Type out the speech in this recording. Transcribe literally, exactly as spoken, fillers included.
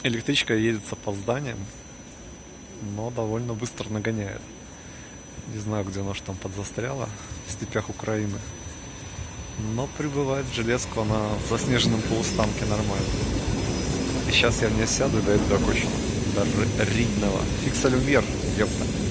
Электричка едет с опозданием, но довольно быстро нагоняет. Не знаю, где она ж там подзастряла, в степях Украины. Но прибывает в железку она в заснеженном полустанке нормально. И сейчас я в нее сяду и дойду до очень до Ридного. Фиксалюмер, ёпта.